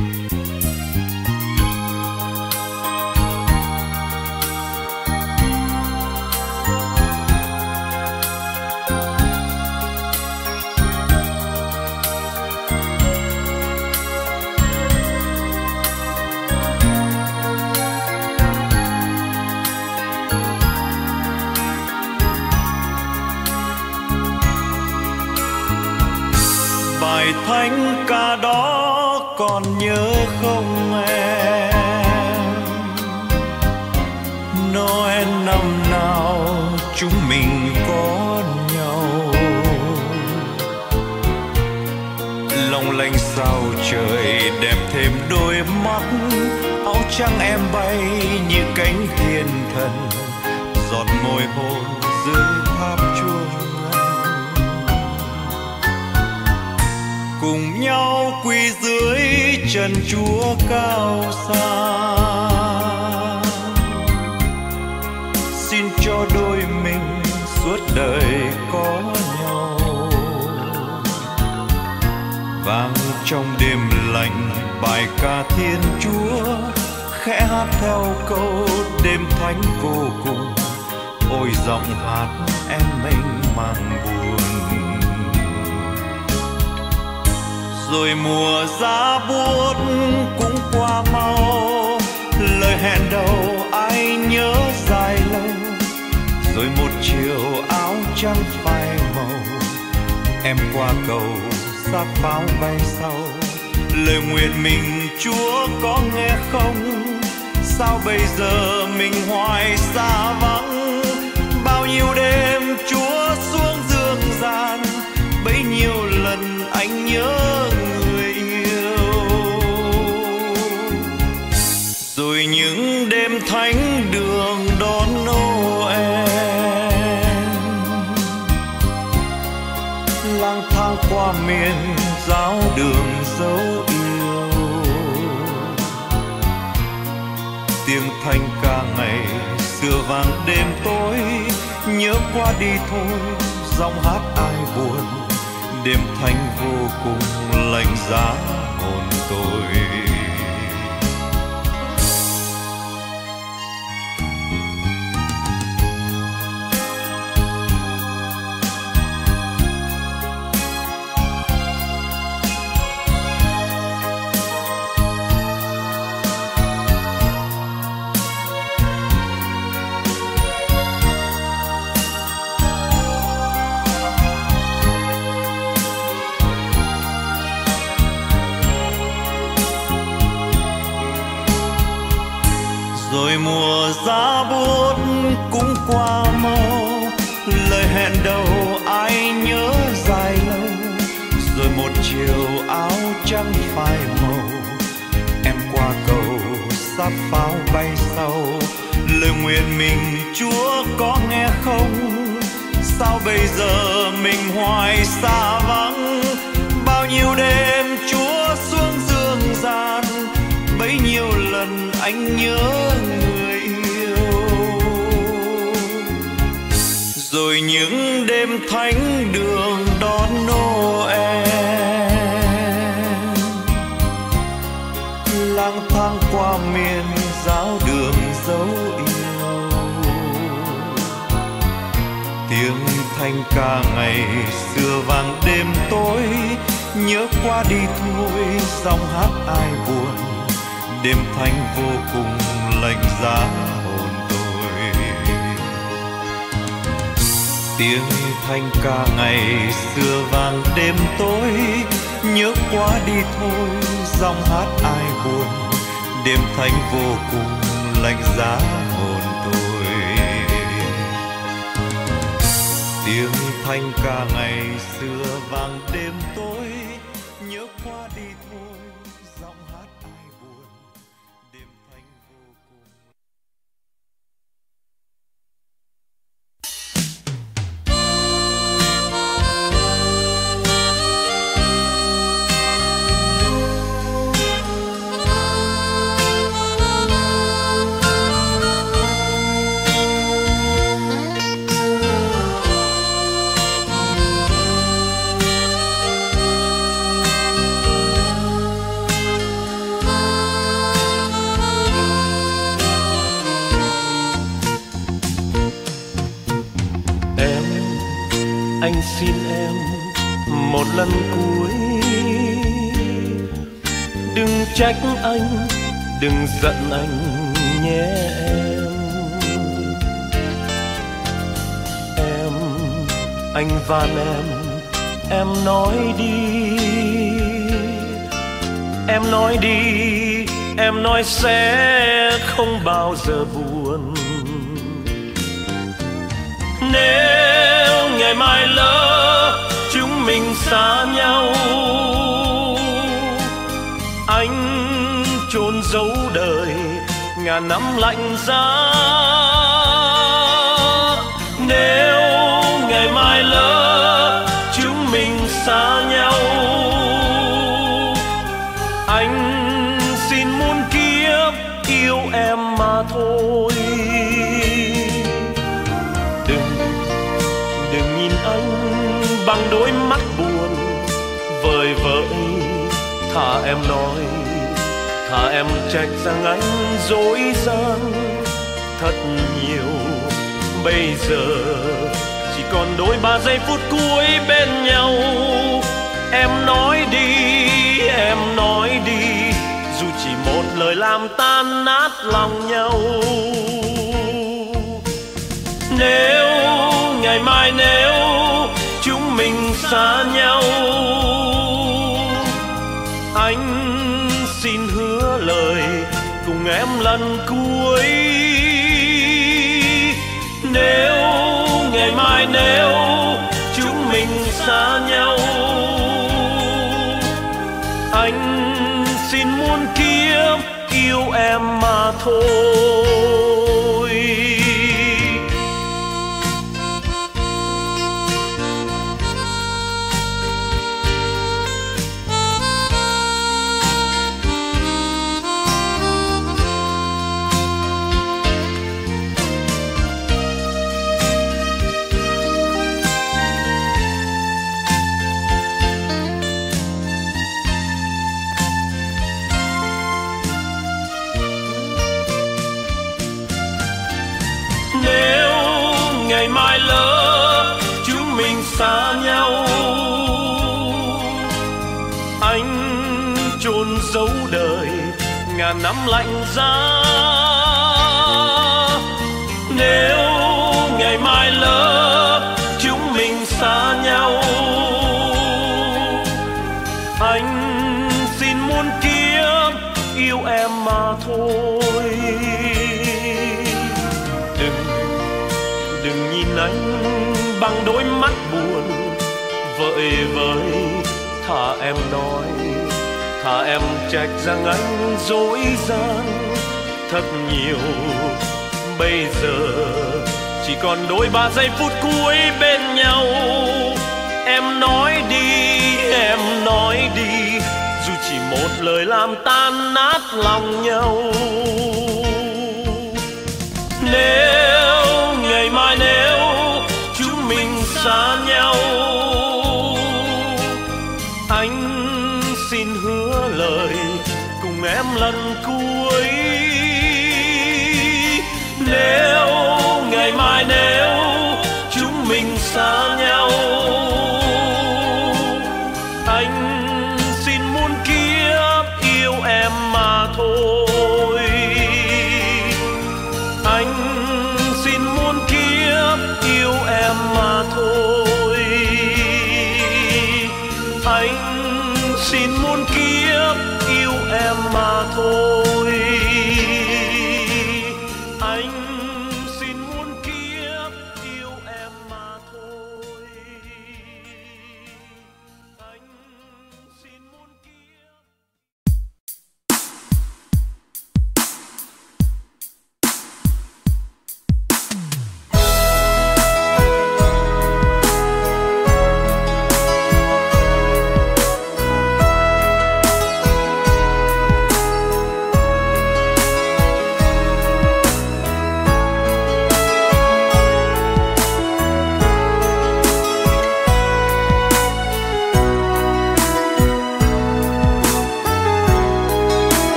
thánh ca đó còn nhớ không em? Noel năm nào chúng mình có nhau, long lanh sao trời đẹp thêm đôi mắt. Áo trắng em bay như cánh thiên thần, giọt môi hôn dưới tháp chuông cùng nhau quỳ dưới chân Chúa cao xa. Xin cho đôi mình suốt đời có nhau, vang trong đêm lạnh bài ca Thiên Chúa, khẽ hát theo câu đêm thánh vô cùng. Ôi giọng hát em mênh mang buồn. Rồi mùa giá buốt cũng qua mau, lời hẹn đầu ai nhớ dài lâu. Rồi một chiều áo trắng phai màu, em qua cầu xác pháo bay sau. Lời nguyện mình Chúa có nghe không? Sao bây giờ mình hoài xa vắng? Bao nhiêu đêm Chúa xuống dương gian, bấy nhiêu lần anh nhớ người yêu. Rồi những đêm thánh đường đón Noel, lang thang qua miền giáo đường dấu yêu. Tiếng thanh ca ngày xưa vang đêm tối, nhớ qua đi thôi giọng hát ai buồn. Đêm thanh vô cùng lạnh giá hồn tôi. Rồi mùa giá buốt cũng qua mau, lời hẹn đầu ai nhớ dài lâu. Rồi một chiều áo trắng phai màu, em qua cầu sắp pháo bay sau. Lời nguyện mình Chúa có nghe không? Sao bây giờ mình hoài xa vắng? Bao nhiêu đêm Chúa xuống dương gian, bấy nhiêu lần anh nhớ người yêu. Rồi những đêm thánh đường đón Noel, lang thang qua miền giáo đường dấu yêu. Tiếng thanh ca ngày xưa vang đêm tối, nhớ qua đi thôi giọng hát ai buồn. Đêm thanh vô cùng lạnh giá hồn tôi. Tiếng thanh ca ngày xưa vang đêm tối, nhớ qua đi thôi giọng hát ai buồn. Đêm thanh vô cùng lạnh giá hồn tôi. Tiếng thanh ca ngày xưa vang đêm tối, nhớ qua đi thôi giọng hát ai buồn. Đêm thanh vô cùng. Anh xin em một lần cuối, đừng trách anh, đừng giận anh nhé em. Anh van em nói đi, em nói đi, em nói sẽ không bao giờ buồn. Nếu ngày mai lỡ chúng mình xa nhau, anh chôn giấu đời ngàn năm lạnh giá. Nếu ngày mai lỡ chúng mình xa nhau, anh xin muôn kiếp yêu em mà thôi. Đừng nhìn anh bằng đôi mắt buồn vời vợi. Thà em nói, thà em trách rằng anh dối gian thật nhiều. Bây giờ chỉ còn đôi ba giây phút cuối bên nhau. Em nói đi, em nói đi, dù chỉ một lời làm tan nát lòng nhau. Nếu ngày mai nếu chúng mình xa nhau, anh xin hứa lời cùng em lần cuối. Nếu ngày mai nếu chúng mình xa nhau, anh xin muôn kiếp yêu em mà thôi. Ngày mai lỡ chúng mình xa nhau, anh chôn giấu đời ngàn năm lạnh giá. Nếu ngày mai lỡ chúng mình xa nhau, anh xin muôn kiếp yêu em mà thôi. Đừng nhìn anh bằng đôi mắt buồn vợi vợi. Thà em nói, thà em trách rằng anh dối gian thật nhiều. Bây giờ chỉ còn đôi ba giây phút cuối bên nhau. Em nói đi, em nói đi, dù chỉ một lời làm tan nát lòng nhau. Nếu ngày mai nếu chúng mình xa nhau, anh xin hứa lời cùng em lần cuối. Nếu ngày mai nếu chúng mình xa nhau, anh xin muôn kiếp yêu em mà thôi. Anh xin muôn kiếp yêu em mà thôi. Anh xin muôn kiếp yêu em mà thôi. Anh xin muôn kiếp yêu em mà thôi. Anh xin muôn kiếp.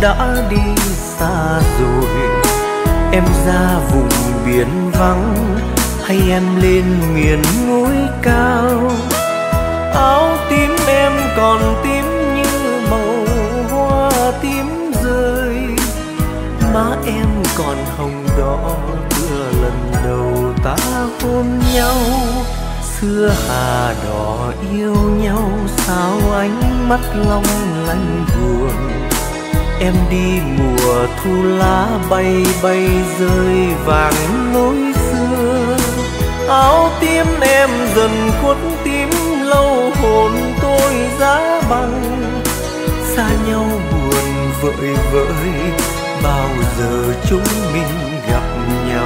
đã đi xa rồi. Em ra vùng biển vắng hay em lên miền núi cao. Áo tím em còn tím như màu hoa tím rơi, má em còn hồng đỏ tựa lần đầu ta hôn nhau. Xưa hà đỏ yêu nhau sao ánh mắt long lanh buồn. Em đi mùa thu lá bay bay rơi vàng lối xưa. Áo tím em dần khuất tím lâu hồn tôi giá băng. Xa nhau buồn vợi vợi bao giờ chúng mình gặp nhau.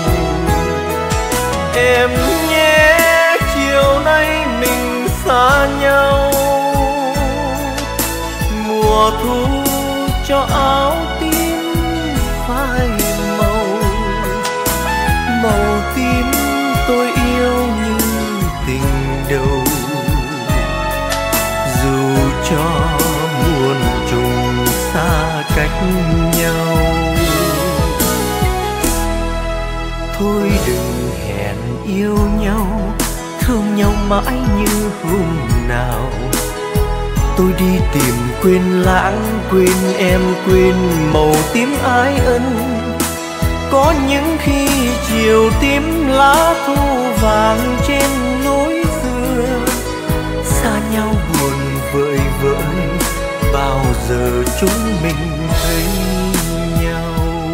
Em nhé chiều nay mình xa nhau. Mùa thu cho áo tím phai màu. Màu tím tôi yêu như tình đầu. Dù cho muôn trùng xa cách nhau. Thôi đừng hẹn yêu nhau, thương nhau mãi như hôm nào. Tôi đi tìm quên lãng, quên em, quên màu tím ái ân. Có những khi chiều tím lá thu vàng trên lối xưa. Xa nhau buồn vợi vợi bao giờ chúng mình thấy nhau.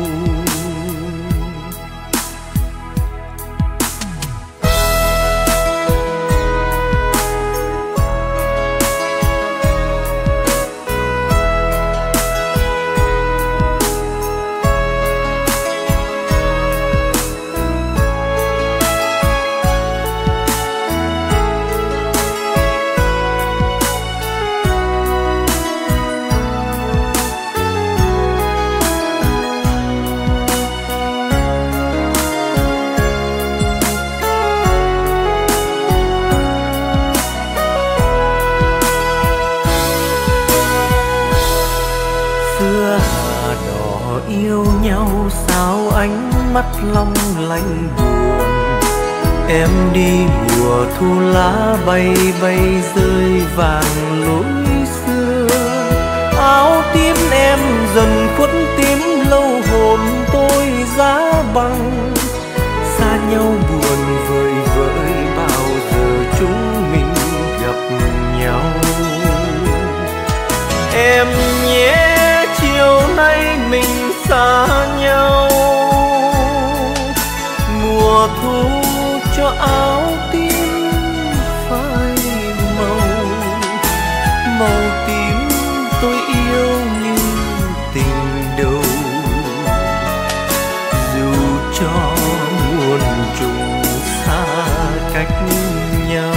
Mắt long lanh buồn. Em đi mùa thu lá bay bay rơi vàng lối xưa. Áo tím em dần khuất tím lâu hồn tôi giá băng. Xa nhau buồn vợi vợi bao giờ chúng mình gặp nhau. Em nhé chiều nay mình xa nhau. Mùa thu cho áo tím phai màu. Màu tím tôi yêu như tình đầu. Dù cho muôn trùng xa cách nhau.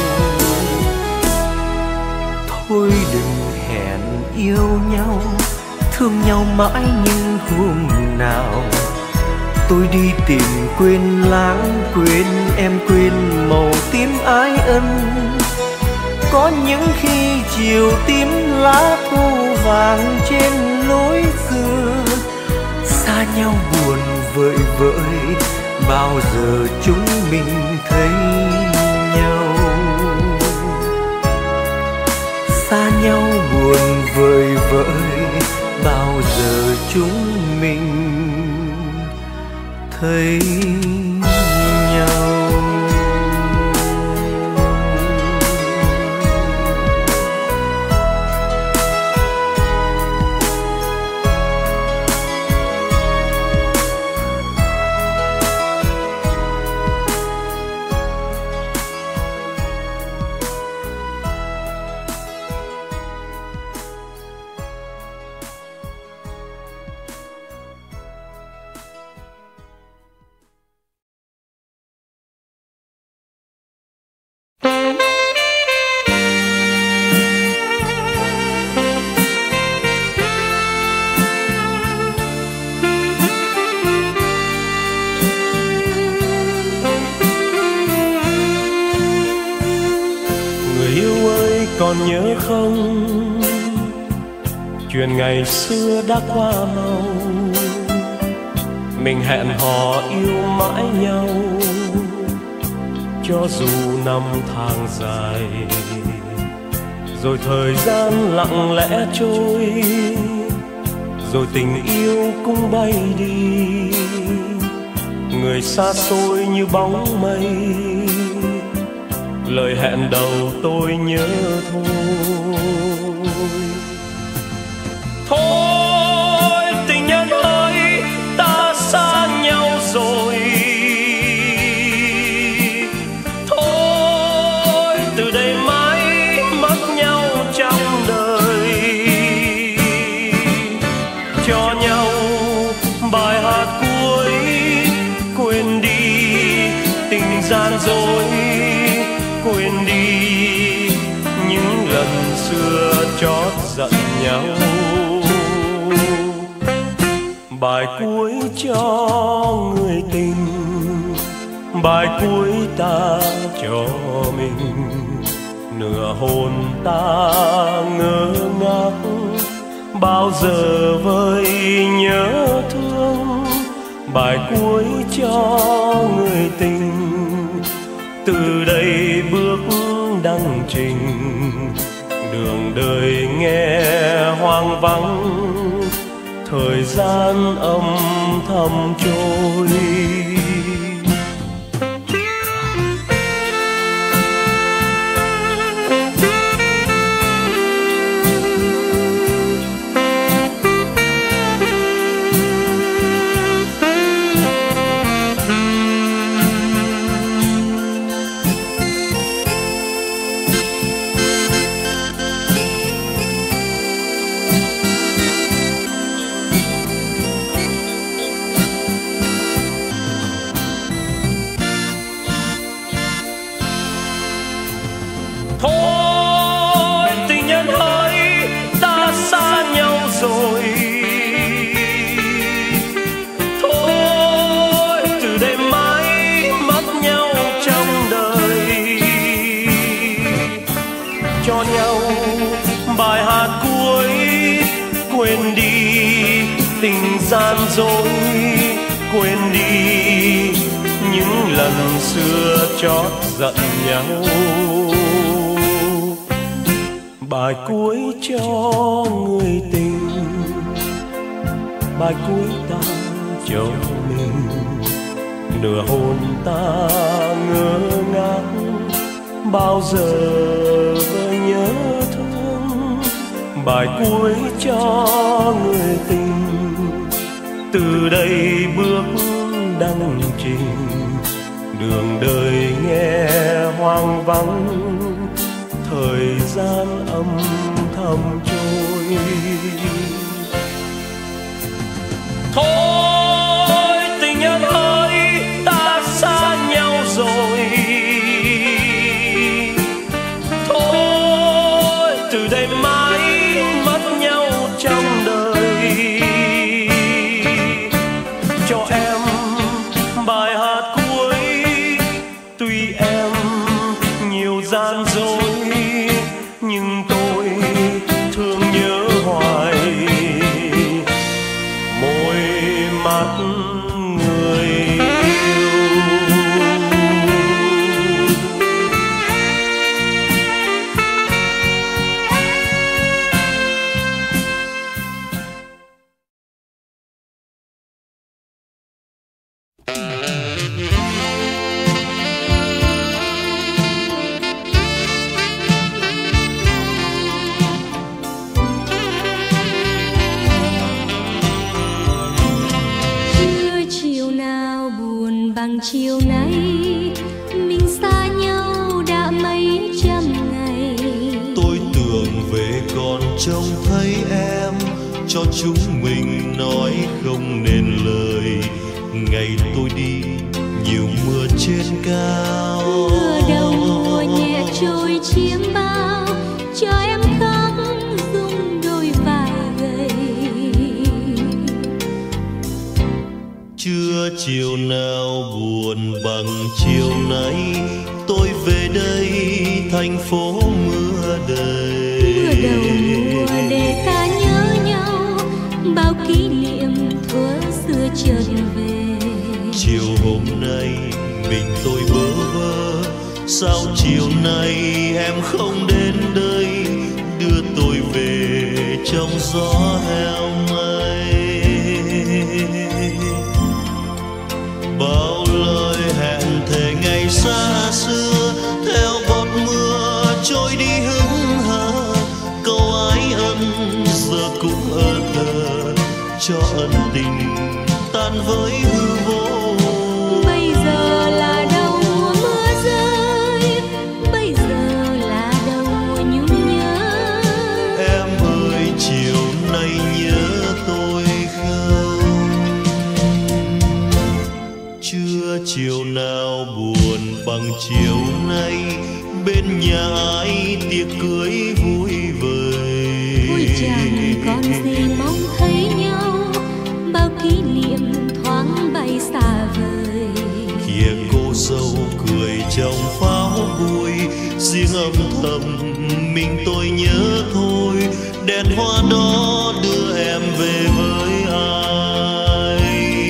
Thôi đừng hẹn yêu nhau, thương nhau mãi như hôm nào. Tôi đi tìm quên lãng, quên em, quên màu tím ái ân. Có những khi chiều tím lá thu vàng trên lối xưa. Xa nhau buồn vợi vợi bao giờ chúng mình thấy nhau. Xa nhau buồn vợi vợi bao giờ chúng mình thấy nhau. Còn nhớ không chuyện ngày xưa đã qua mau, mình hẹn hò yêu mãi nhau. Cho dù năm tháng dài, rồi thời gian lặng lẽ trôi, rồi tình yêu cũng bay đi, người xa xôi như bóng mây. Lời hẹn đầu tôi nhớ thôi. Thôi tình nhân ơi, ta xa nhau rồi. Thôi từ đây mãi mất nhau trong đời. Cho nhau bài hát cuối, quên đi tình gian dối, quên đi những lần xưa chót giận nhau. Bài cuối cho người tình, bài cuối ta cho mình. Nửa hồn ta ngơ ngác, bao giờ vơi nhớ thương. Bài cuối cho người tình, từ đây bước đăng trình. Đường đời nghe hoang vắng, thời gian âm thầm trôi. Thôi tình nhân ơi, ta xa nhau rồi. Thôi từ đây mãi mất nhau trong đời. Cho nhau bài hát cuối, quên đi tình gian dối, quên đi những lần xưa chót giận nhau. Bài cuối cho người tình, bài cuối ta cho mình. Nửa hồn ta ngơ ngác, bao giờ vơi nhớ thương. Bài cuối cho người tình, từ đây bước đăng trình. Đường đời nghe hoang vắng, thời gian âm thầm trôi. Thôi tình nhân ơi, ta xa nhau rồi. Thôi từ đây mãi mất nhau trong đời. Cho em bài hát cuối, tuy em nhiều gian dối, nhưng tôi thương nhớ hoài môi mắt người yêu. Chiều nay mình xa nhau đã mấy trăm ngày. Tôi tưởng về còn trông thấy em, cho chúng mình nói không nên lời. Ngày tôi đi nhiều mưa trên cao, Mưa đầu mùa nhẹ trôi chiếm bao, cho em khóc rung đôi vai gầy. Chưa chiều nào buồn bằng chiều nay, tôi về đây thành phố mưa đầy. Mưa đầu mùa để ta nhớ nhau. chợt về. Chiều hôm nay mình tôi bơ vơ, sao chiều nay em không đến đây đưa tôi về trong gió heo mây. Bao lời hẹn thề ngày xa xưa theo bọt mưa trôi đi hững hờ, câu ái ân giờ cũng ơ thờ, cho ân tình tan với hư vô. Bây giờ là đầu mùa mưa rơi, bây giờ là đầu mùa nhung nhớ. Em ơi chiều nay nhớ tôi không? Chưa chiều nào buồn bằng chiều nay, bên nhà ai tiệc cưới vui vời. Vui chẳng còn gì mong thấy nhau, bao kỷ niệm thoáng bay xa vời. Kìa cô dâu cười trong pháo vui, riêng âm thầm mình tôi nhớ thôi. Đèn hoa đó đưa em về với ai?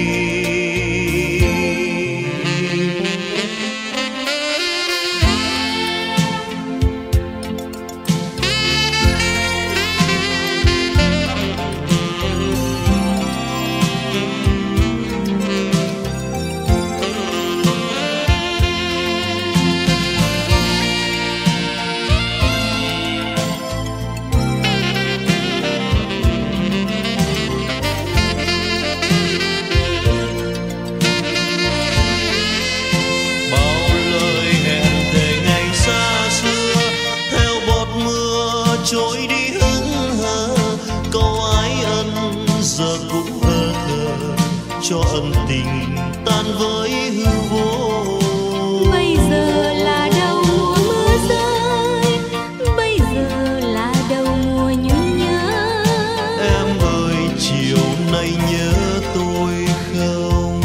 Trôi đi hững hờ, câu ái ân giờ cũng ơ thờ, cho ân tình tan với hư vô. Bây giờ là đầu mùa mưa rơi, bây giờ là đầu mùa nhung nhớ. Em ơi chiều nay nhớ tôi không?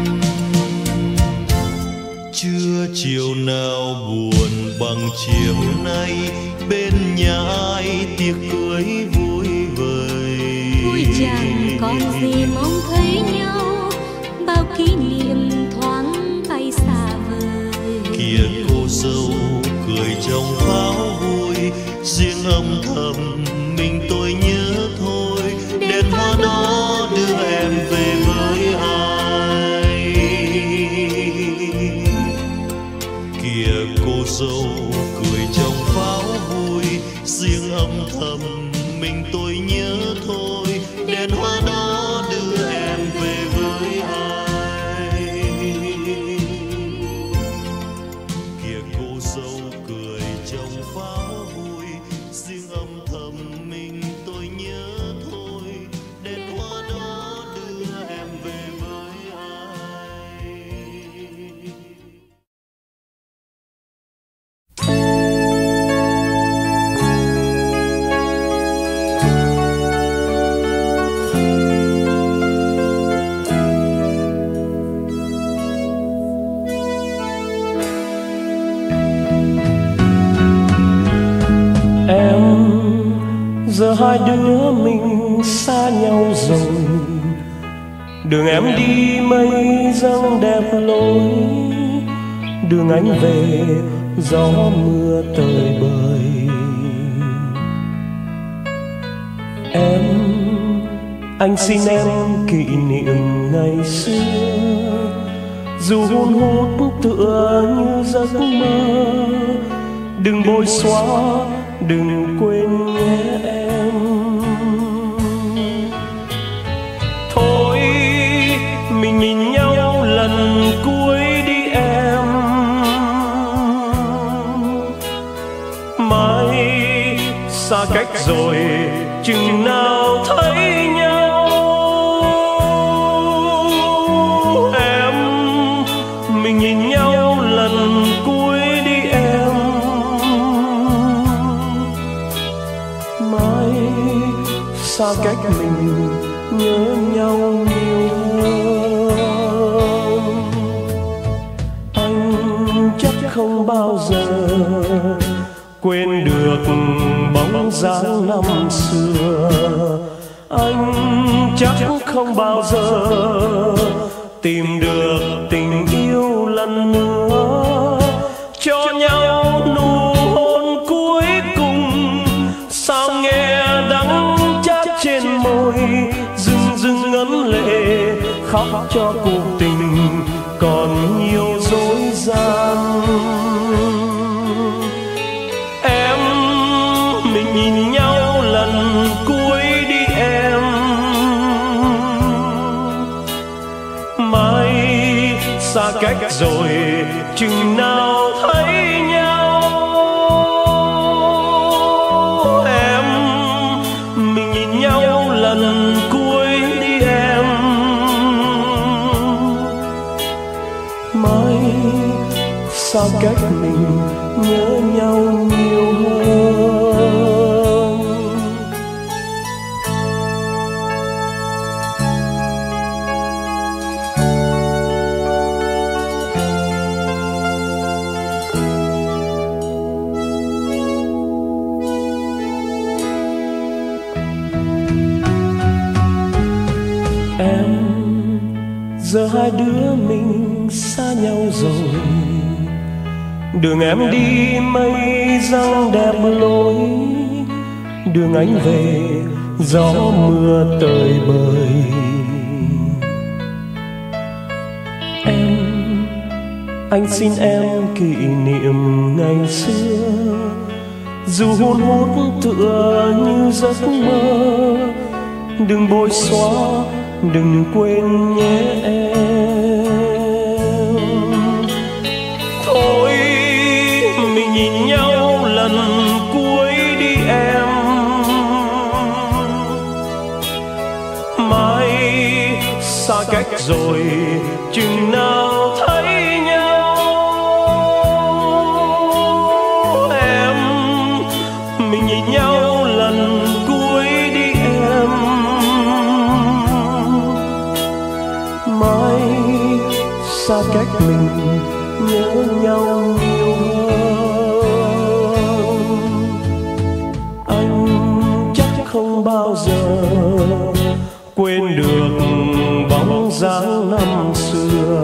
Chưa chiều nào buồn bằng chiều nay, bên nhà ai tiệc cưới vui vời. Vui chẳng còn gì mong thấy nhau, bao kỷ niệm thoáng bay xa vời. Kìa cô dâu cười trong pháo vui, riêng âm thầm mình tôi nhớ thôi. Đèn hoa đó đưa em về với ai? Kìa cô dâu cười trong pháo vui, riêng âm thầm mình tôi nhớ thôi. Đèn hoa đó đưa em về với ai? Kìa cô dâu cười trong pháo vui, riêng âm thầm mình tôi nhớ thôi. Đèn hoa đó đưa em về với ai? Giờ hai đứa mình xa nhau rồi, đường em đi mây dâng đẹp lối, đường anh về gió mưa tơi bời. Anh xin em kỷ niệm ngày xưa, dù hun hút tựa như giấc mơ. Đừng bôi xóa, đừng quên nhé em. Thôi mình nhìn nhau lần cuối đi em, mai xa cách rồi chừng nào thấy nhau. Em mình nhìn nhau lần cuối đi em, mai xa cách mình nhớ nhau nhiều hơn. Anh chắc không bao giờ quên được bóng dáng năm xưa. Anh chắc không bao giờ tìm được tình yêu lần nữa, cho nhau nụ hôn cuối cùng. Sao nghe đắng chát trên môi, rưng rưng ngấn lệ khóc cho cuộc tình còn nhiều dối gian. Em, mình nhìn nhau lần cuối đi em. Mai xa cách rồi chừng nào thấy nhau. Em, mình nhìn nhau lần cuối đi em. Mai xa cách mình nhớ nhau nhiều hơn. Em, giờ hai đứa mình xa nhau rồi, đường em đi mây răng đẹp lối, đường anh về gió mưa tơi bời. Em, anh xin em kỷ niệm ngày xưa, dù hôn hút tựa như giấc mơ. Đừng bôi xóa, đừng quên nhé em. Thôi mình nhìn nhau lần cuối đi em. Mai xa cách rồi chừng nào thấy nhau. Em, mình nhìn nhau lần cuối đi em. Mai xa cách mình nhớ nhau nhiều hơn. Anh chắc không bao giờ quên được bóng dáng năm xưa.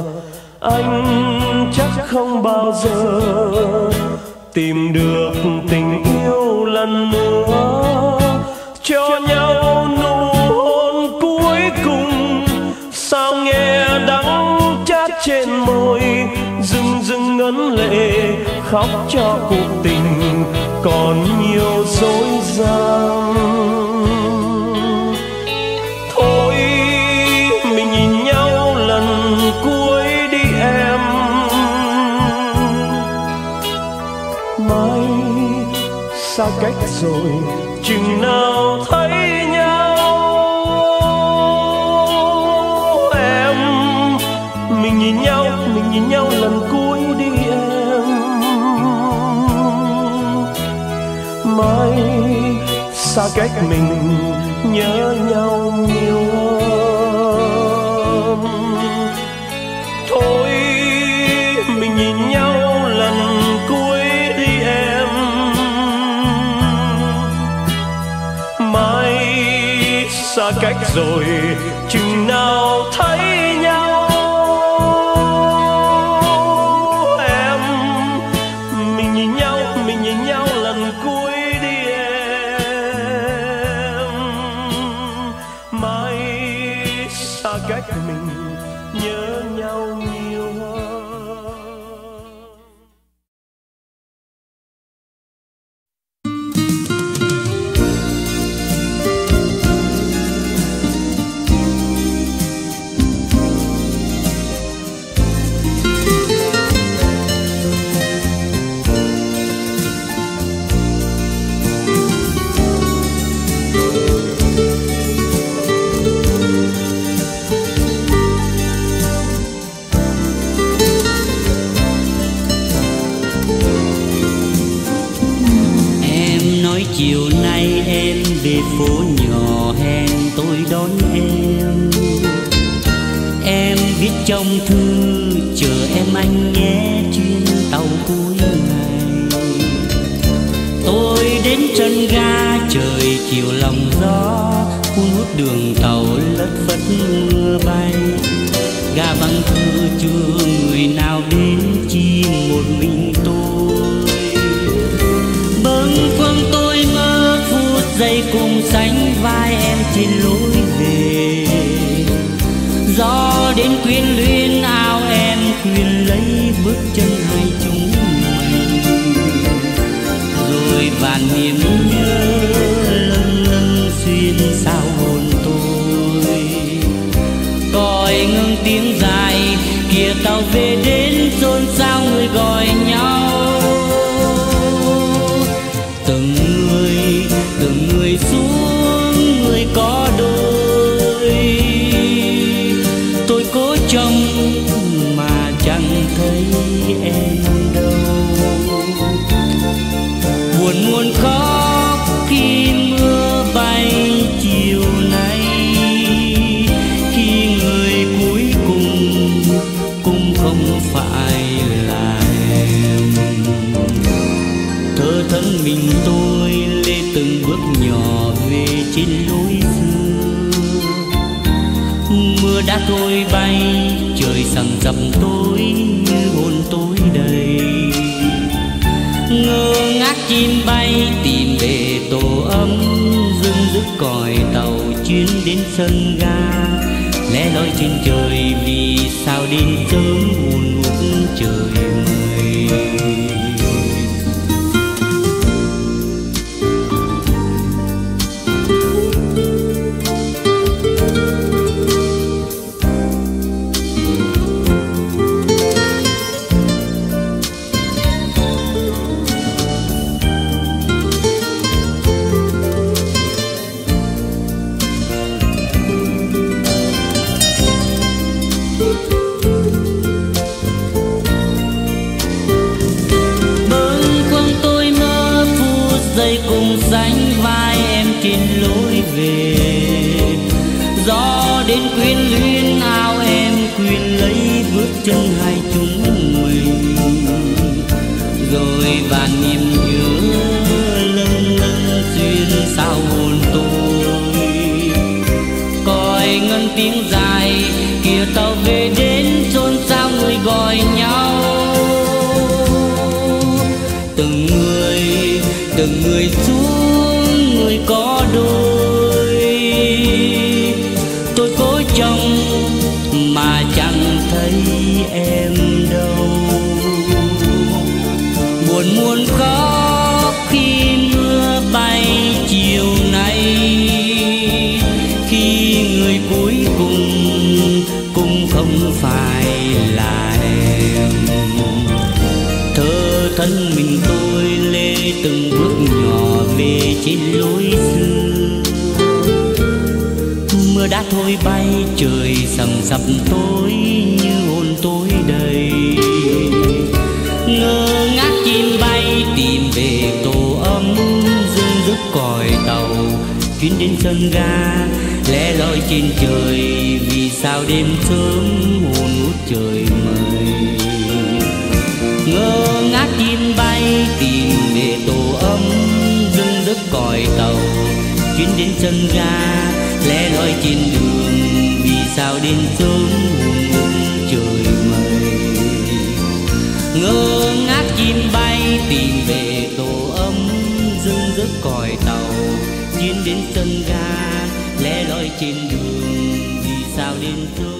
Anh chắc không bao giờ tìm được tình yêu lần nữa, cho nhau nụ hôn cuối cùng. Sao nghe đắng chát trên môi, rưng rưng ngấn lệ khóc cho cuộc tình còn nhiều dối gian. Thôi mình nhìn nhau lần cuối đi em. Mai xa cách rồi chừng nào thấy nhau. Em, mình nhìn nhau lần cuối đi em. Mai xa cách mình nhớ nhau nhiều hơn. Thôi mình nhìn nhau lần cuối đi em. Mai xa cách rồi chừng nào thấy nhau. Em, mình nhìn nhau lần cuối đi em. Mai xa cách mình nhớ nhau nhiều hơn. Chiều nay em về phố nhỏ hẹn tôi đón em. Em viết trong thư chờ em anh nhé chuyến tàu cuối ngày. Tôi đến chân ga trời chiều lòng gió hun hút đường tàu lất phất mưa bay. gà vắng thưa chưa người nào đến, chỉ một mình tôi. Bâng khuâng tôi mơ phút giây cùng sánh vai em trên lối về. Gió đến quyến luyến áo em quyền lấy bước chân hai chúng mình. Rồi vạn niềm nhớ lâng lâng xuyên sao hồn tôi. Còi ngưng tiếng dài kia tàu về đến xôn xao người gọi nhau. Từng người xuống người có đôi. Tôi cố trông mà chẳng thấy em đâu. Buồn muôn khóc khi mưa bay chiều nay, khi người cuối cùng cũng không phải là em. Thơ thân mình tôi lê từng bước nhỏ về trên lối xưa. Mưa đã trôi bay trời sầm sập tối như hồn tối đầy. Ngơ ngác chim bay tìm về tổ ấm, dưng dứt còi tàu chuyến đến sân ga. Lẻ loi trên trời vì sao đến sớm buồn ngút trời mây. Cùng sánh vai em trên lối về. Gió đến quyến luyến áo em quyền lấy bước chân hai chúng mình. Rồi vạn niềm nhớ lâng lâng xuyên sao hồn tôi. Còi ngân tiếng dài kia tàu về đến xôn xao người gọi nhau. Từng người xuống người có đôi. Tôi cố trông mà chẳng thấy em đâu. Buồn muôn khóc khi mưa bay chiều nay, khi người cuối cùng cũng không phải là em. Thơ thân mình tôi lê từng bước nhỏ về trên lối xưa. Mưa đã thôi bay trời sầm sập tối như hồn tối đầy. Ngơ ngác chim bay tìm về tổ ấm, dưng dứt còi tàu chuyến đến sân ga. Lẻ loi trên trời vì sao đêm sớm hồn hút trời mây. Ngơ ngác chim bay tìm về tổ ấm, dưng đứt còi tàu chuyến đến sân ga. Lẻ loi trên đường vì sao đến sớm hùn hút trời mây. Ngơ ngác chim bay tìm về tổ ấm, dưng đứt còi tàu chuyến đến sân ga. Lẻ loi trên đường vì sao đến sớm.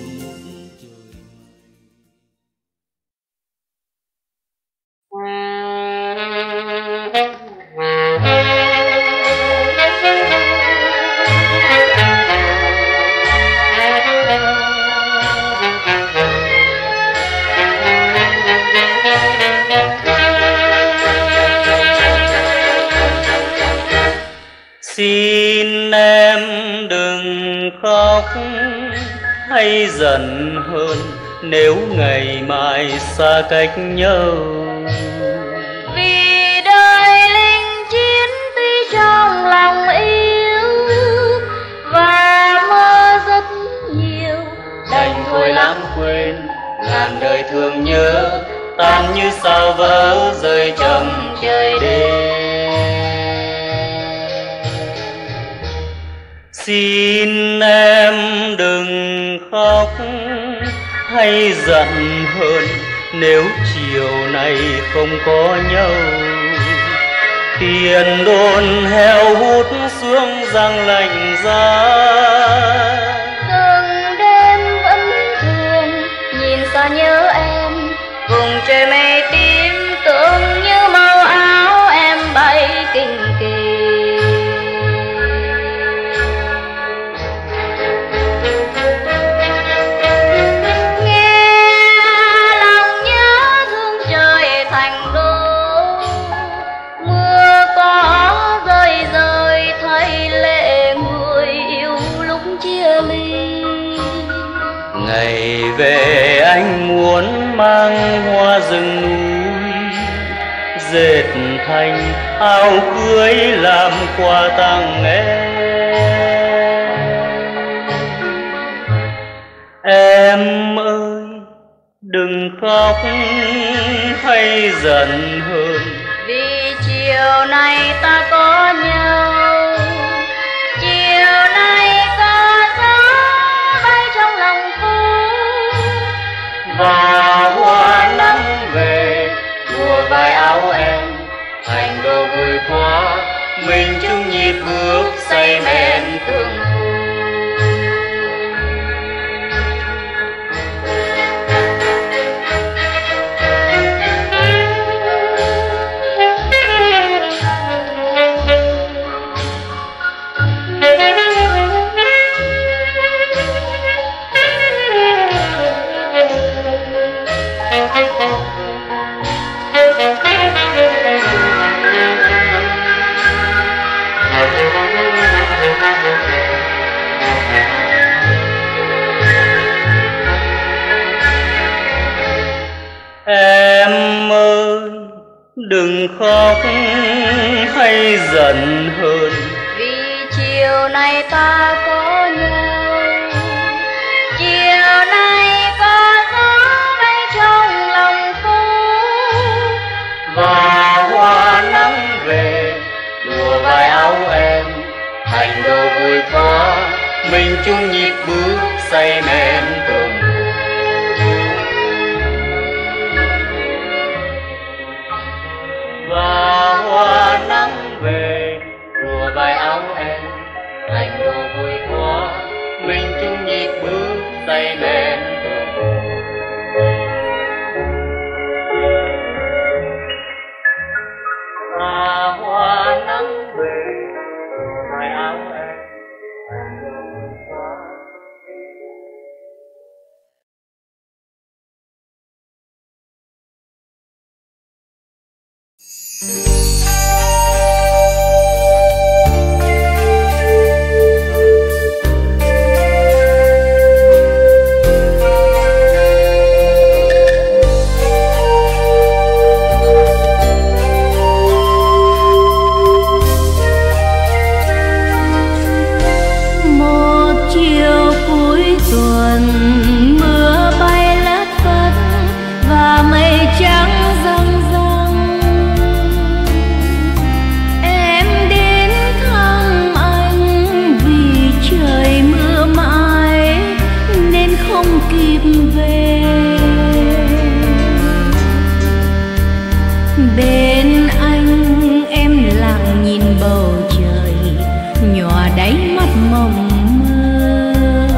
Xin em đừng khóc hay giận hơn nếu ngày mai xa cách nhau. Vì đời linh chiến tuy trong lòng yêu và mơ rất nhiều, Đành thôi lãng quên ngàn đời thương nhớ, tan như sao vỡ rơi trầm trời đêm. Xin em đừng khóc hay giận hờn nếu chiều này không có nhau. Tiền đồn heo hút xuống răng lạnh giá. Từng đêm vẫn thường nhìn xa nhớ em, vùng trời mây tím tưởng như màu áo em bay kinh kỳ. Ngày về anh muốn mang hoa rừng núi, dệt thành áo cưới làm quà tặng em. Em ơi đừng khóc hay giận hờn, vì chiều nay ta có nhau. Chiều nay có gió bay trong lòng và hoa nắng về lùa vai áo em, thành đô vui quá mình chung nhịp bước say men tương phù. Em ơi đừng khóc hay giận hờn, vì chiều nay ta có nhau. Chiều nay có gió bay trong lòng phố, và hoa nắng về lùa vai áo em, thành đô vui quá mình chung nhịp bước say men tương phù. Và hoa nắng về lùa vai áo em, thành đô vui quá mình chung nhịp bước say men tương phù. Và hoa nắng về lùa vai áo em, thành đô vui quá. Bên anh em lặng nhìn bầu trời, nhòa đáy mắt mộng mơ.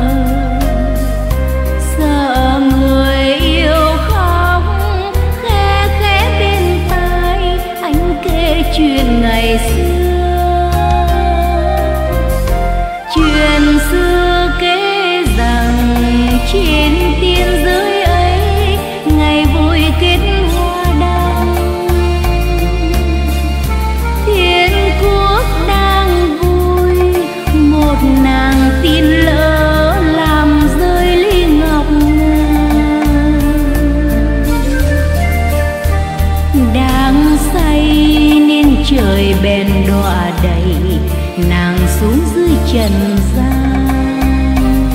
Sợ người yêu khóc khe khẽ bên tai, anh kể chuyện ngày xưa. Chuyện xưa kể rằng trên tiên giới ấy ngày vui kết hoa đăng. Thiên quốc đang vui, một nàng tin lỡ làm rơi ly ngọc ngà. Đang say nên trời bèn đọa đầy nàng xuống dưới trần gian.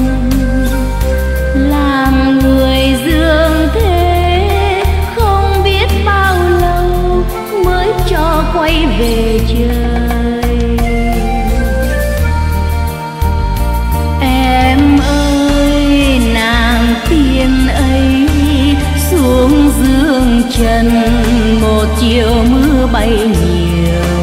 Làm người dương thế không biết bao lâu mới cho quay về trời. Em ơi nàng tiên ơi, trần một chiều mưa bay nhiều,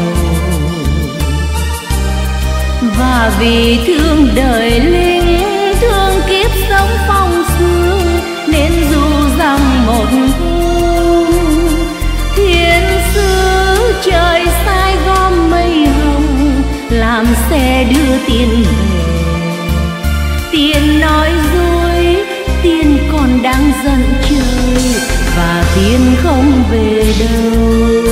và vì thương đời linh thương kiếp sống phong xưa nên dù rằng một hôm thiên sứ trời sai gom mây hồng làm xe đưa tiền về. Tiền nói dối, tiền còn đang giận trời và tiền không về đâu.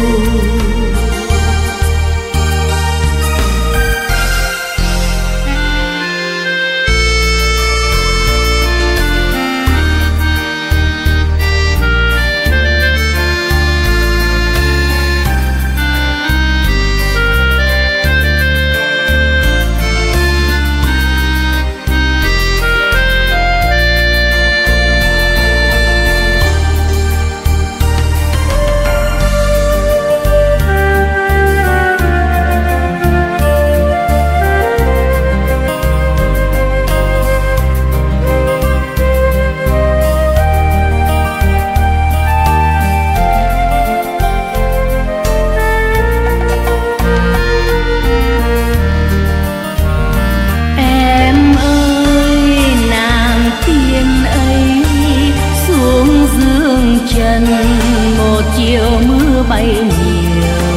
Một chiều mưa bay nhiều,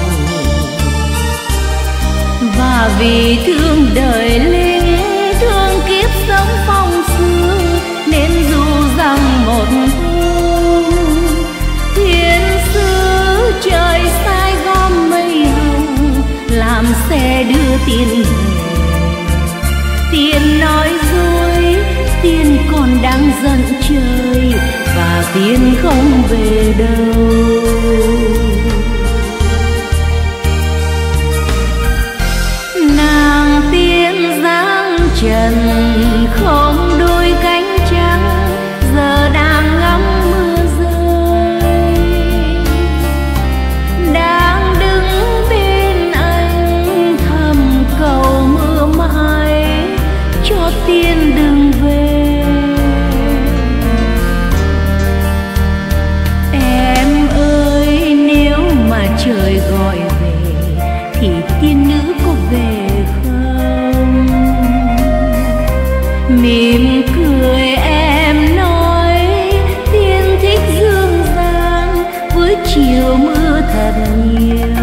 và vì thương đời linh thương kiếp sống phong xưa nên dù rằng một hôm thiên sứ trời sai gom mây hồng làm xe đưa tiền về. Tiền nói dối, tiền còn đang giận trời và tiền không về đâu. Nàng tiên dáng trần không đôi cánh trắng giờ đang ngắm mưa rơi, đang đứng bên anh thầm cầu mưa mãi cho tiên đừng về. Trời gọi về thì tiên nữ có về không? Mỉm cười em nói tiên thích dương gian với chiều mưa thật nhiều.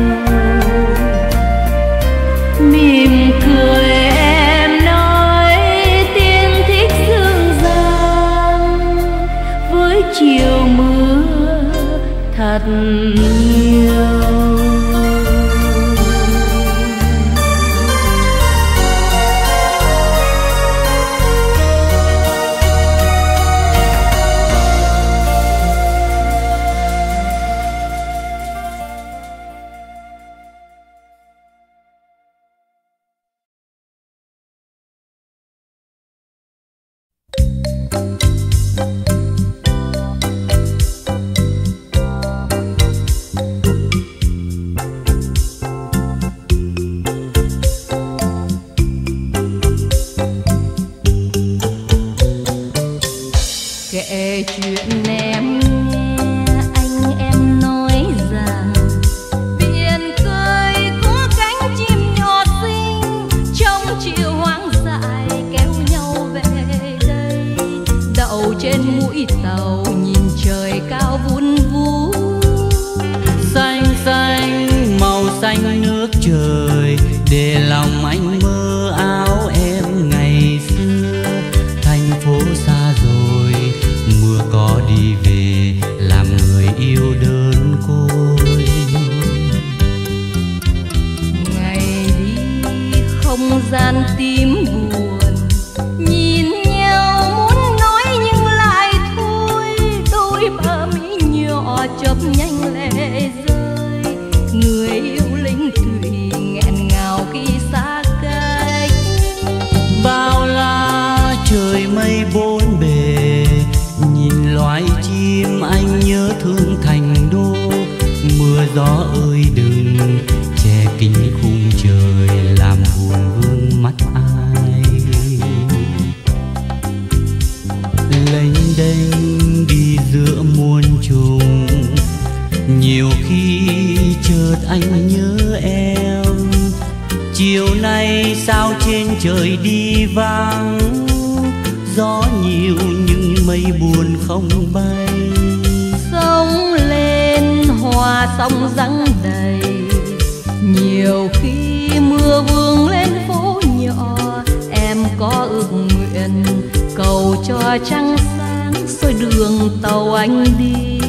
Mỉm cười em nói tiên thích dương gian với chiều mưa thật nhiều. Kể chuyện em nghe anh em nói rằng biển khơi có cánh chim nhỏ xinh trong chiều hoang dại kéo nhau về đây, đậu trên mũi tàu nhìn trời cao vun vú. Xanh xanh màu xanh nước trời để lòng anh mơ áo em ngày xưa. Thành phố xa rồi mưa có đi về làm người yêu đơn côi. Ngày đi không gian tím buồn nhìn nhau muốn nói nhưng lại thôi. Đôi bờ mi nhỏ chớp nhanh lệ rơi, người yêu linh thủy nghẹn ngào khi xa cách. Bao la trời mây bốn bề nhìn loài chim anh nhớ thương thành đô. Mưa gió ơi đừng che kín khung trời làm buồn vương mắt ai. Lênh đênh đi giữa muôn trùng Nhiều khi chợt anh nhớ em, chiều nay sao trên trời đi vắng, gió nhiều nhưng mây buồn không bay. Sông lên hoa sông răng đầy, nhiều khi mưa vương lên phố nhỏ. Em có ước nguyện cầu cho trăng sáng soi đường tàu anh đi.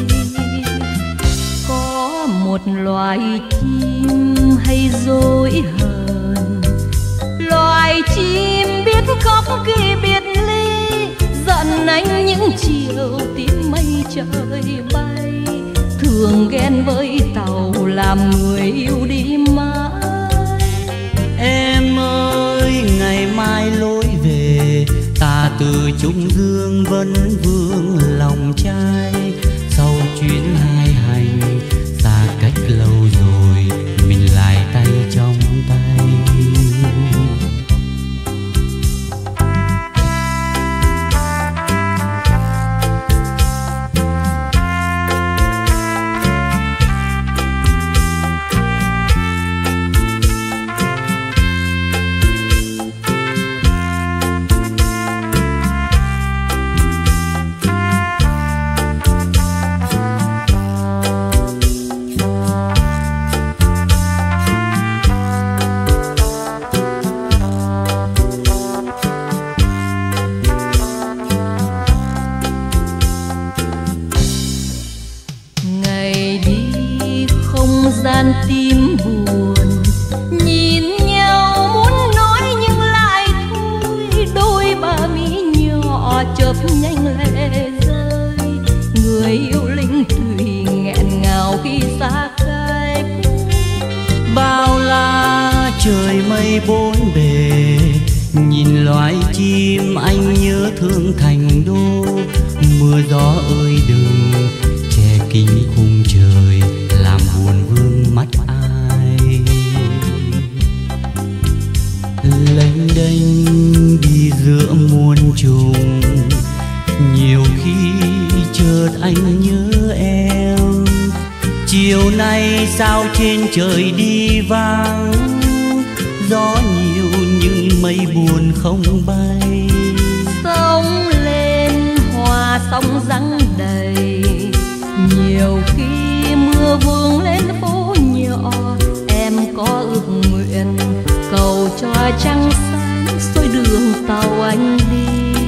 Có một loài chim hay dối hờn, loài chim biết khóc khi biệt ly, giận anh những chiều tím mây trời bay, thường ghen với tàu làm người yêu đi mãi. Em ơi ngày mai lối về, ta từ Trung Dương vẫn vương lòng trai. Sau chuyến hai hành xa cách lâu rồi, mình lại tay trong tay. Gian tim buồn, nhìn nhau muốn nói nhưng lại thôi. Đôi bờ mi nhỏ chớp nhanh lệ rơi, người yêu linh thủy nghẹn ngào khi xa cách. Bao la trời mây bốn bề, nhìn loài chim anh nhớ thương thành đô. Mưa gió ơi đừng che kín khung trời, làm buồn vương mắt ai. Lênh đênh đi giữa muôn trùng, nhiều khi chợt anh nhớ em. Chiều nay sao trên trời đi vắng, gió nhiều nhưng mây buồn không bay. Sông lên hoa sông răng đầy, nhiều khi mưa vương lên phố nhỏ. Em có ước nguyện cầu cho trăng sáng soi đường tàu anh đi.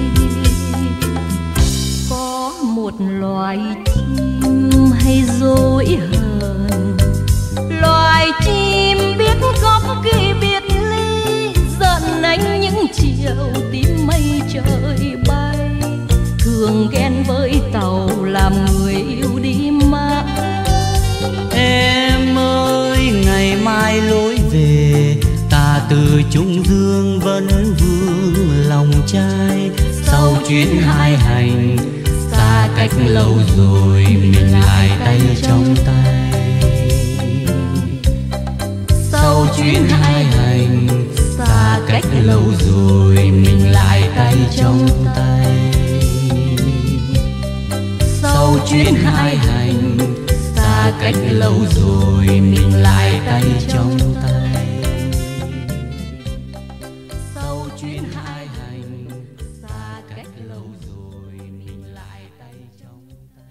Có một loài chim hay dối hờn, loài chim biết khóc khi biệt ly, giận anh những chiều tím mây trời bay, thường ghen với tàu làm người yêu đi mãi. Em ơi ngày mai lối về, ta từ Trung Dương vẫn vương lòng trai. Sau chuyến hai hành xa cách lâu rồi, mình lại tay trong tay. Sau chuyến hai hành xa cách lâu rồi, mình lại tay trong tay. Sau chuyến hai hành xa cách lâu rồi, mình lại tay trong tay. Sau chuyến hai hành xa cách lâu rồi, mình lại tay trong tay.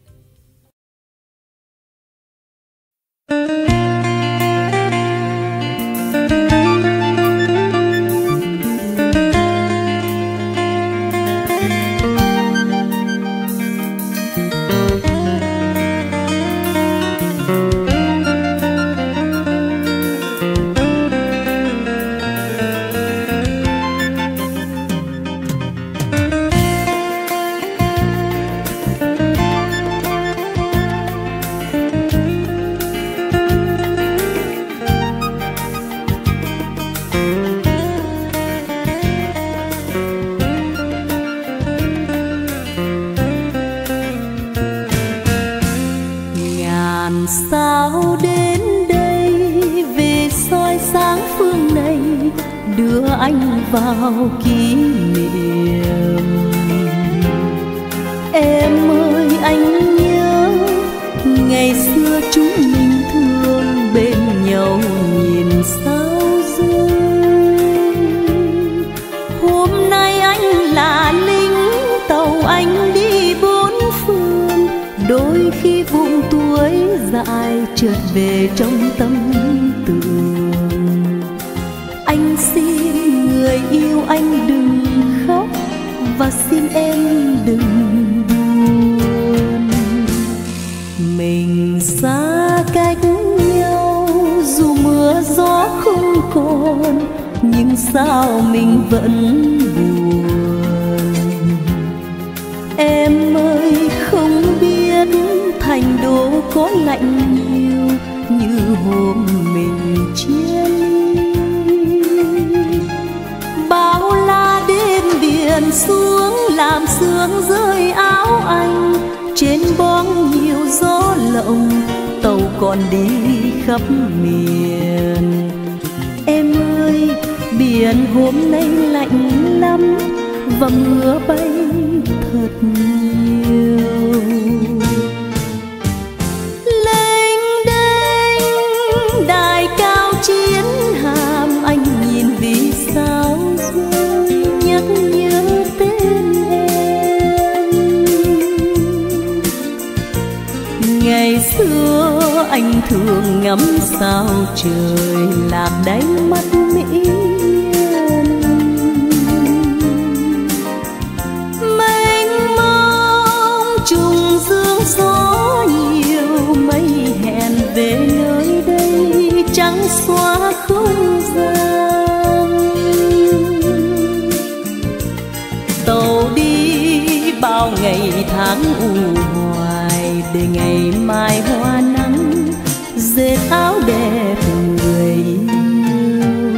Sao đến đây về soi sáng phương này, đưa anh vào kỷ niệm. Em ơi anh nhớ ngày xưa đôi khi vùng tuổi dại trượt về trong tâm tưởng. Anh xin người yêu anh đừng khóc, và xin em đừng buồn. Mình xa cách nhau dù mưa gió không còn, nhưng sao mình vẫn buồn. Em ơi không biết thành đô có lạnh nhiều như hôm mình chia ly. Bao la đêm biển xuống làm sương rơi áo anh, trên bóng nhiều gió lộng tàu còn đi khắp miền. Em ơi biển hôm nay lạnh lắm và mưa bay thật nhiều. Lênh đênh đài cao chiến hàm, anh nhìn vì sao rơi nhắc nhớ tên em. Ngày xưa anh thường ngắm sao trời lạc đáy mắt mỹ nhân. Mênh mông trùng dương gió nhiều, mây hẹn về nơi đây trắng xóa không gian. Tàu đi bao ngày tháng u hoài, để ngày mai hoa nắng dệt áo đẹp người yêu.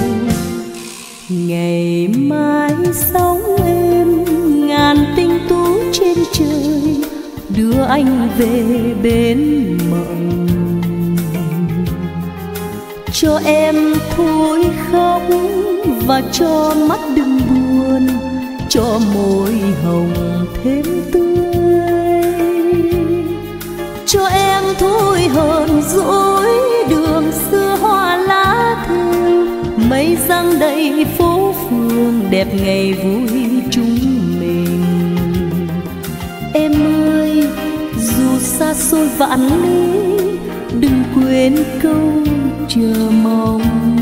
Ngày mai sóng êm ngàn tinh tú trên trời, đưa anh về bên mộng. Cho em thôi khóc và cho mắt đừng buồn, cho môi hồng thêm tươi. Cho em thôi hờn dỗi đường xưa hoa lá thơm, mây răng đầy phố phường đẹp ngày vui chúng mình. Em ơi dù xa xôi vạn lý, đừng quên câu chờ mong.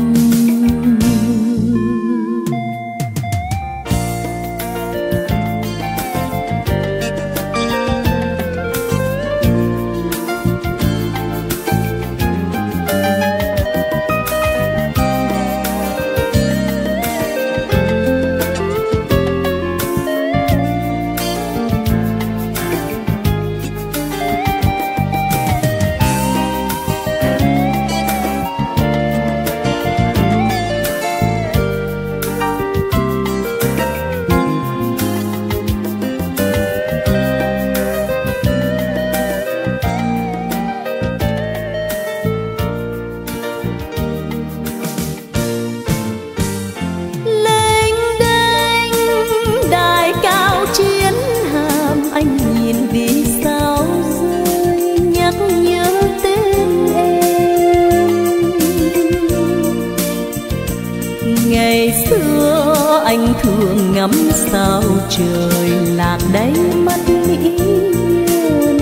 Anh thường ngắm sao trời lạc đáy mắt mỹ nhân.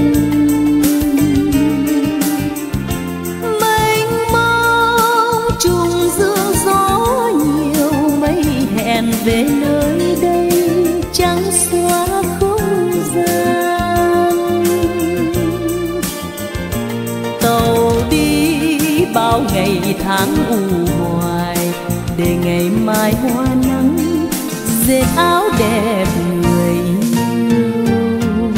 Mênh mông trùng dương gió nhiều, mây hẹn về nơi đây trắng xóa không gian. Tàu đi bao ngày tháng u hoài, để ngày mai hoa nắng dệt áo đẹp người yêu.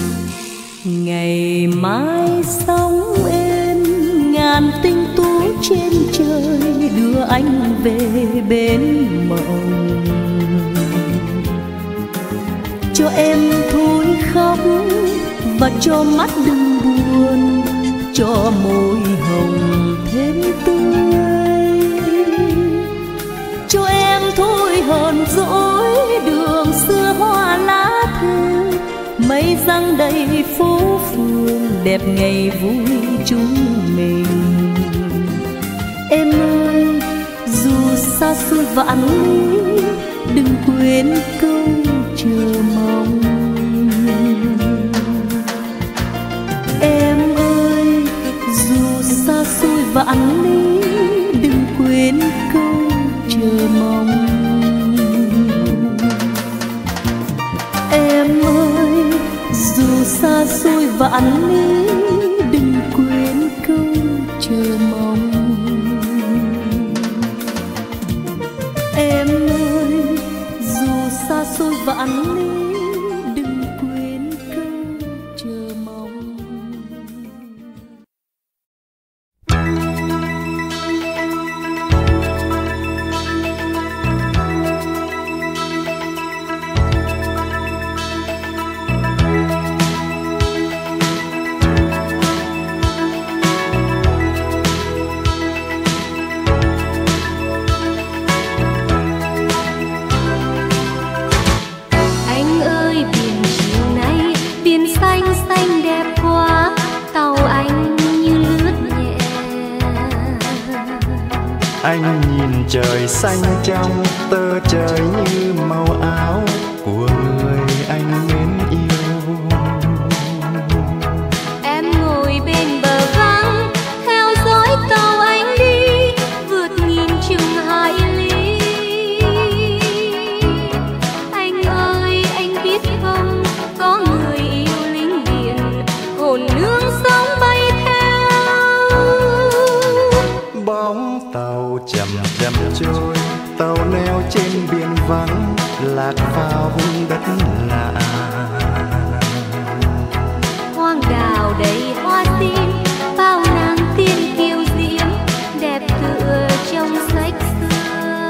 Ngày mai sóng êm ngàn tinh tú trên trời, đưa anh về bên mộng. Cho em thôi khóc và cho mắt đừng buồn, cho môi hồng thêm tươi. Cho em thôi hờn dỗi đường xưa hoa lá thơm, mây răng đầy phố phường đẹp ngày vui chúng mình. Em ơi dù xa xôi vạn lý, đừng quên câu chờ mong. dù xa xôi vạn lý đừng quên câu chờ mong. Em ơi dù xa xôi vạn lý đừng quên câu chờ mong. Anh nhìn trời xanh trong tơ trời như màu áo của người anh mến yêu. Em ngồi bên bờ vắng theo dõi tàu anh đi vượt nghìn chừng hải lý. Anh ơi anh biết không, có người yêu lính biển hồn nương sóng bay theo. Bóng tàu chậm chậm trôi, tàu neo trên biển vắng lạc vào vùng đất lạ. Hoang đào đầy hoa tím, bao nàng tiên kiều diễm đẹp tựa trong sách xưa.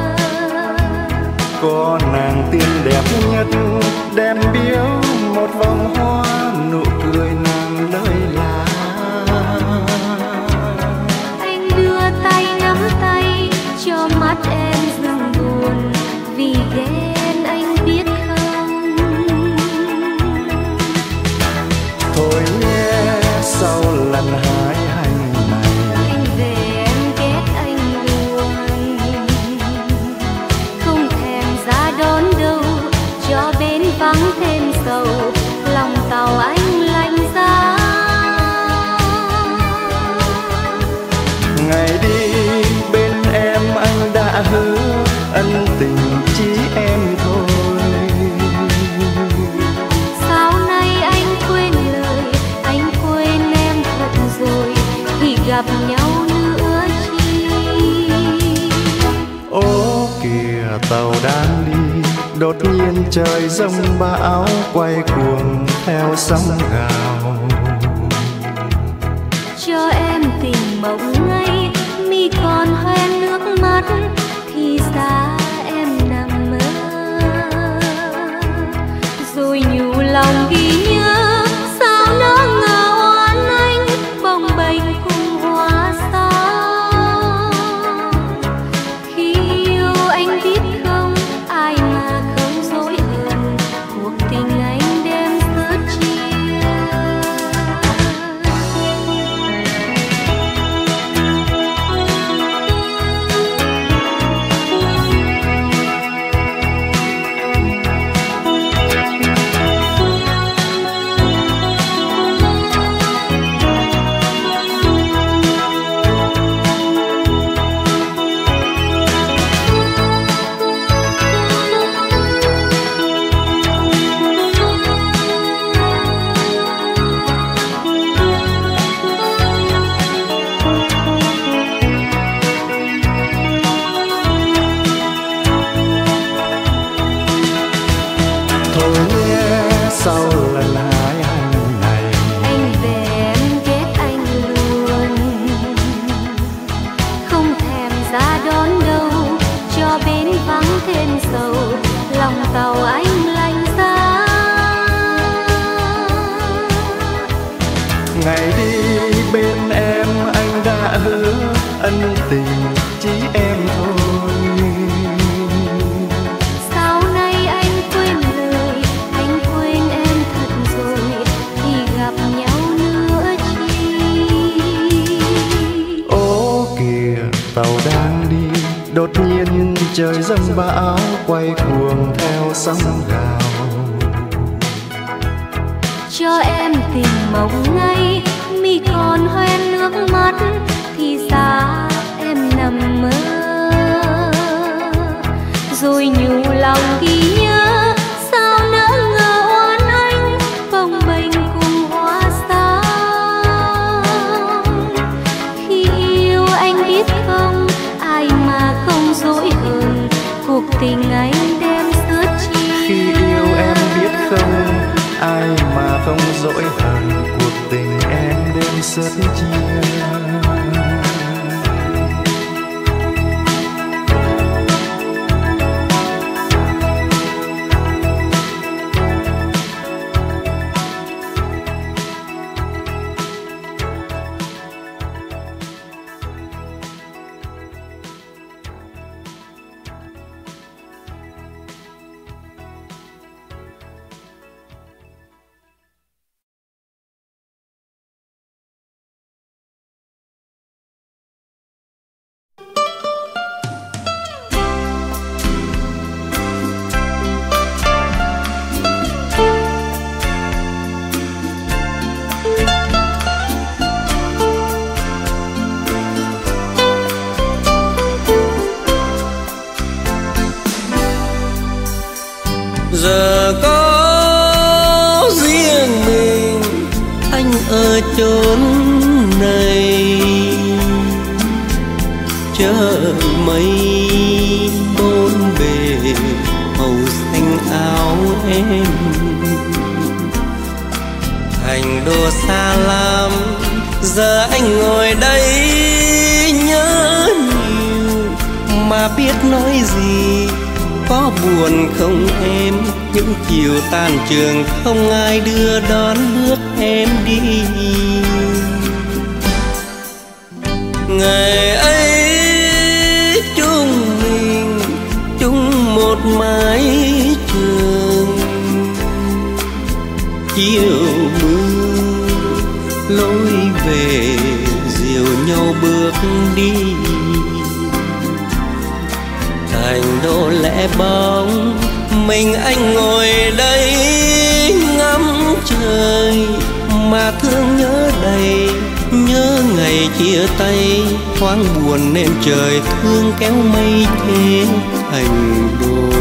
Có nàng tiên đẹp nhất đem biếu một vòng hoa, nụ cười nàng lời lạ. Anh đưa tay nắm tay cho mắt em dừng buồn vì ghen, anh biết không? Thôi nhé sau lần hái hành này Anh về em ghét anh luôn, không thèm ra đón đâu cho bên vắng thêm sầu, lòng tàu anh lạnh giá. ngày đi bên em anh đã hứa ân tình chỉ em thôi. Sao nay anh quên lời, anh quên em thật rồi thì gặp nhau nữa chi. Ô kìa tàu đang đi, đột nhiên trời giông bão quay cuồng theo sóng gào. Cho em tình mộng ngây, mi còn hoen nước mắt thì xa em nằm mơ. Rồi nhủ lòng ghi nhớ, sao nỡ ngờ oan anh bồng bềnh cùng hoa sao. Khi yêu anh biết không, ai mà không dối hờn, cuộc tình anh đem sớt chia. Thôi nhé sau lần hái hành này Anh về em ghét anh luôn, không thèm ra đón đâu cho bên vắng thêm sầu, lòng tàu anh lạnh giá. ngày đi bên em anh đã hứa ân tình chỉ em thôi. Sao nay anh quên lời, anh quên em thật rồi thì gặp nhau nữa chi. Ô kìa tàu đang đi, đột nhiên trời giông bão quay cuồng theo sóng gào. Cho em tình mộng ngây, mi còn hoen nước mắt thì xa em nằm mơ. Rồi nhủ lòng ghi nhớ, sao nỡ ngờ oan anh bồng dỗi hờn cuộc tình em đêm sớt chia. Giờ có riêng mình anh ở chốn này, chờ mây bốn bề màu xanh áo em. Thành đô xa lắm, giờ anh ngồi đây nhớ nhiều mà biết nói gì. Có buồn không em, những chiều tan trường không ai đưa đón bước em đi. Ngày ấy chúng mình chung một mái trường, chiều mưa lối về dìu nhau bước đi. Thành đô lẻ bóng, mình anh ngồi đây ngắm trời mà thương nhớ đầy. Nhớ ngày chia tay thoáng buồn nên trời thương kéo mây thế thành đô.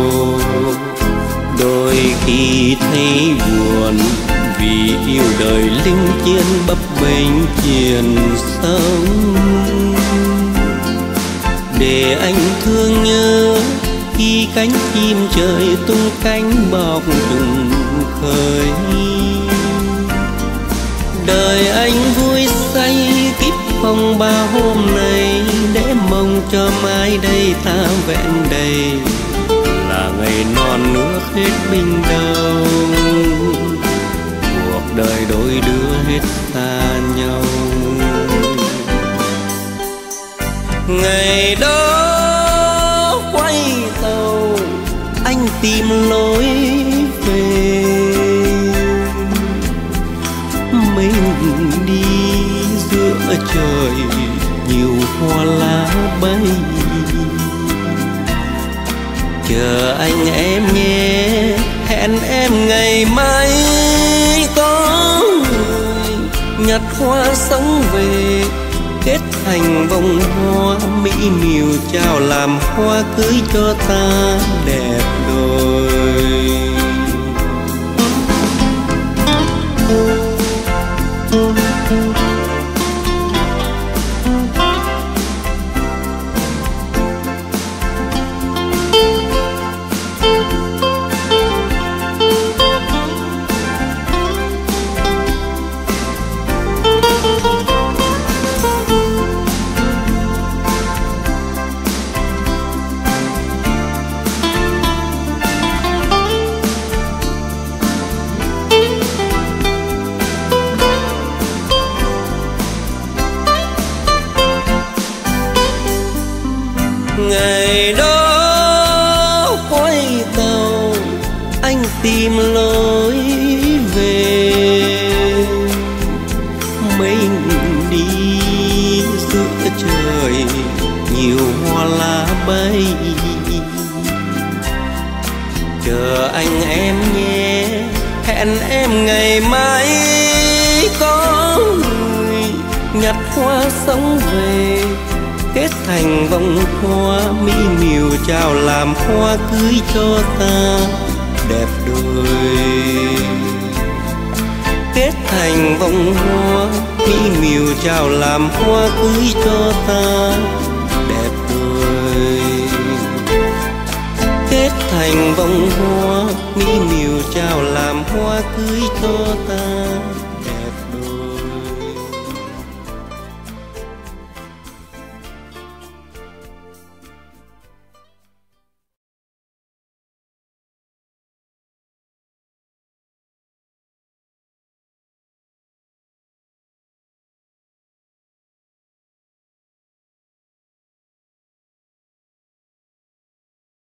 Đôi khi thấy buồn vì yêu đời linh chiến bấp bênh triền sông. Để anh thương nhớ khi cánh chim trời tung cánh bọc trùng khơi. Đời anh vui say kiếp phong ba hôm nay, để mong cho mai đây ta vẹn đầy. Là ngày non nước hết bình đâu, cuộc đời đôi đứa hết xa nhau. Ngày đó quay tàu anh tìm lối về, mình đi giữa trời nhiều hoa lá bay. Chờ anh em nhé, hẹn em ngày mai có người nhặt hoa sống về. Kết thành bông hoa mỹ miều chào làm hoa cưới cho ta đẹp đôi. Ngày đó quay tàu anh tìm lối về, mình đi giữa trời nhiều hoa lá bay. Chờ anh em nhé, hẹn em ngày mai có người nhặt hoa sống về. Kết thành bông hoa mỹ miều chào làm hoa cưới cho ta đẹp đôi. Kết thành bông hoa mỹ miều chào làm hoa cưới cho ta đẹp đôi. Kết thành bông hoa mỹ miều trao làm hoa cưới cho ta.